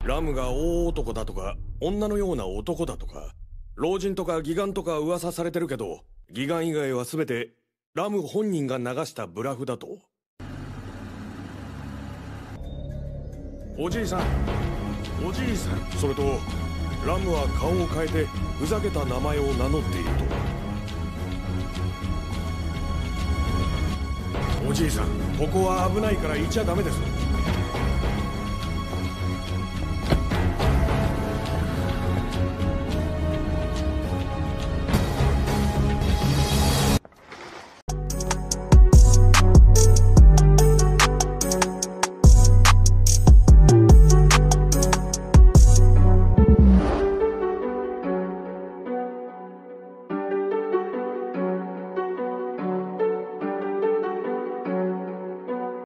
ラムが大男だとか女のような男だとか老人とか義眼とか噂されてるけど、義眼以外は全てラム本人が流したブラフだと。おじいさん、おじいさん。それとラムは顔を変えてふざけた名前を名乗っていると。おじいさん、ここは危ないからいちゃダメです。